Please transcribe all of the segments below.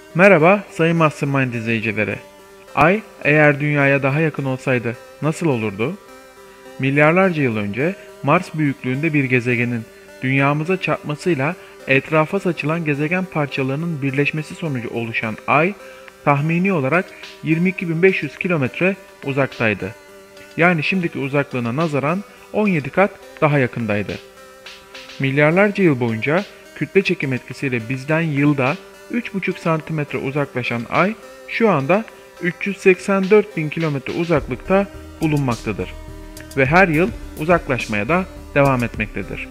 Merhaba sayın Mastermind izleyicileri. Ay eğer Dünya'ya daha yakın olsaydı nasıl olurdu? Milyarlarca yıl önce Mars büyüklüğünde bir gezegenin Dünyamıza çarpmasıyla etrafa saçılan gezegen parçalarının birleşmesi sonucu oluşan Ay, tahmini olarak 22.500 kilometre uzaktaydı. Yani şimdiki uzaklığına nazaran 17 kat daha yakındaydı. Milyarlarca yıl boyunca kütle çekim etkisiyle bizden yılda 3,5 santimetre uzaklaşan Ay şu anda 384 bin kilometre uzaklıkta bulunmaktadır ve her yıl uzaklaşmaya da devam etmektedir.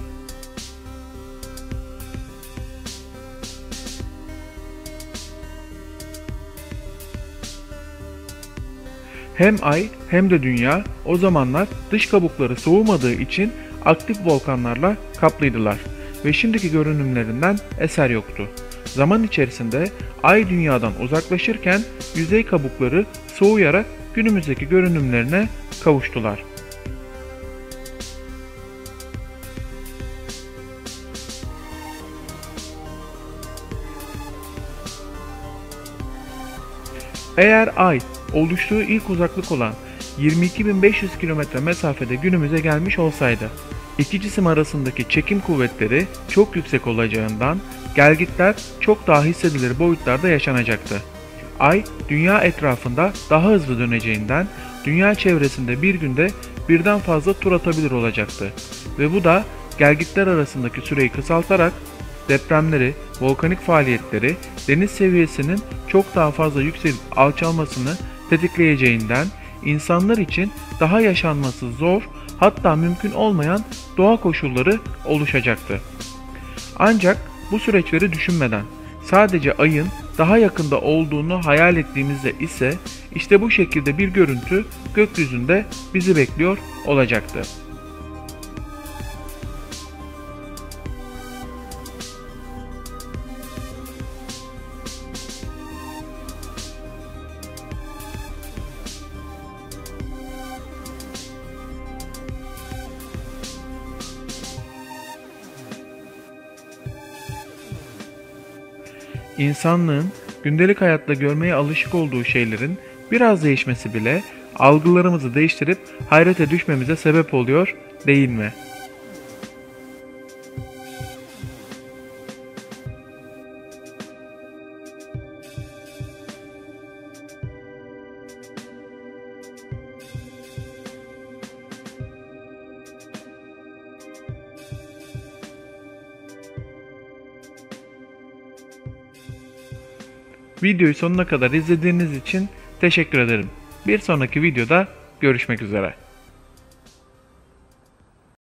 Hem Ay hem de Dünya o zamanlar dış kabukları soğumadığı için aktif volkanlarla kaplıydılar ve şimdiki görünümlerinden eser yoktu. Zaman içerisinde Ay Dünya'dan uzaklaşırken yüzey kabukları soğuyarak günümüzdeki görünümlerine kavuştular. Eğer Ay oluştuğu ilk uzaklık olan 22.500 kilometre mesafede günümüze gelmiş olsaydı, iki cisim arasındaki çekim kuvvetleri çok yüksek olacağından gelgitler çok daha hissedilir boyutlarda yaşanacaktı. Ay, Dünya etrafında daha hızlı döneceğinden Dünya çevresinde bir günde birden fazla tur atabilir olacaktı ve bu da gelgitler arasındaki süreyi kısaltarak depremleri, volkanik faaliyetleri, deniz seviyesinin çok daha fazla yükselip alçalmasını tetikleyeceğinden insanlar için daha yaşanması zor, hatta mümkün olmayan doğa koşulları oluşacaktı. Ancak bu süreçleri düşünmeden sadece Ay'ın daha yakında olduğunu hayal ettiğimizde ise işte bu şekilde bir görüntü gökyüzünde bizi bekliyor olacaktı. İnsanlığın gündelik hayatta görmeye alışık olduğu şeylerin biraz değişmesi bile algılarımızı değiştirip hayrete düşmemize sebep oluyor, değil mi? Videoyu sonuna kadar izlediğiniz için teşekkür ederim. Bir sonraki videoda görüşmek üzere.